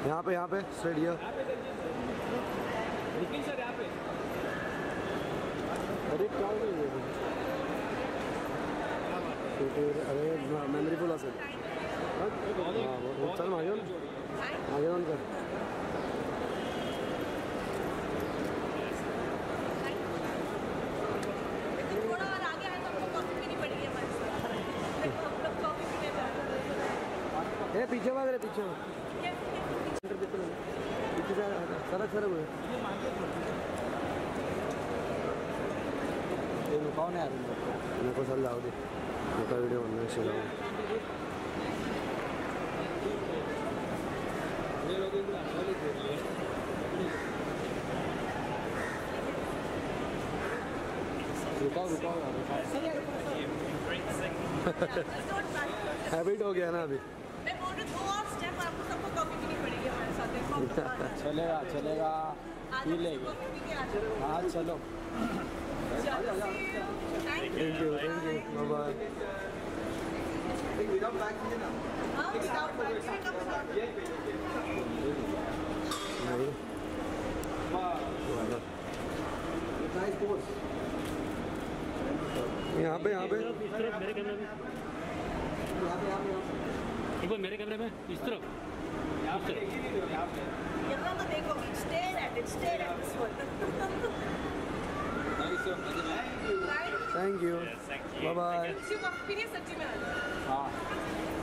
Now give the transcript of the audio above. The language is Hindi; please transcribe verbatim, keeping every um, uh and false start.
यहाँ पे यहाँ पे स्ट्रेट हियर। निखिल सर यहाँ पे। अरे क्या हो गई अरे मेमोरी फुल असेल। हाँ वो चल आगे आगे ऑन कर। ए पीछे भाग रहे पीछे पीछे जा रहा सड़क सड़क हुए ये कौन है यार मेरे को चल जाओ दे मेरा वीडियो बनने से जाओ। रुकाओ रुकाओ हैबिट हो गया ना अभी। चलेगा चलेगा पी लेंगे। हाँ चलो thank you thank you bye bye. यहाँ पे यहाँ पे मेरे कैमरे में एक बार मेरे कैमरे में इस तरफ यहाँ पे यहाँ तो देखो stare at it stare at this one thank you bye bye. सच्ची में हाँ